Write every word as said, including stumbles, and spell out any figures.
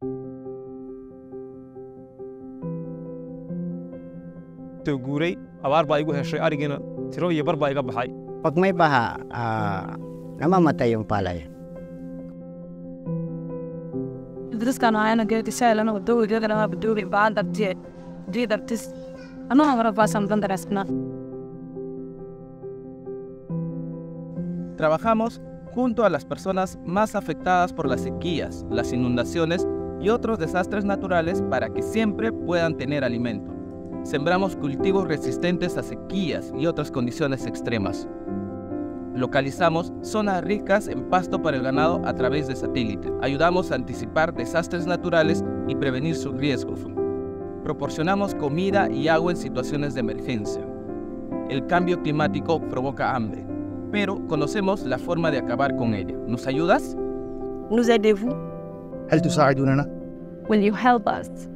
guuray abaar baa igu heshay arigiina tiro iyo bar baa iga baxay. Pag may baha, ah, namamatay yung palay. Dadkan ayana geedi saalan oo dawladda lama badoobi baan dabtay. Diidartis. Ano ang rapasan dandarasna. Trabajamos junto a las personas más afectadas por las sequías, las inundaciones y otros desastres naturales para que siempre puedan tener alimento. Sembramos cultivos resistentes a sequías y otras condiciones extremas. Localizamos zonas ricas en pasto para el ganado a través de satélite. Ayudamos a anticipar desastres naturales y prevenir sus riesgos. Proporcionamos comida y agua en situaciones de emergencia. El cambio climático provoca hambre, pero conocemos la forma de acabar con ella. ¿Nos ayudas? Nous aidez-vous? هل تساعدوننا؟ Will you help us?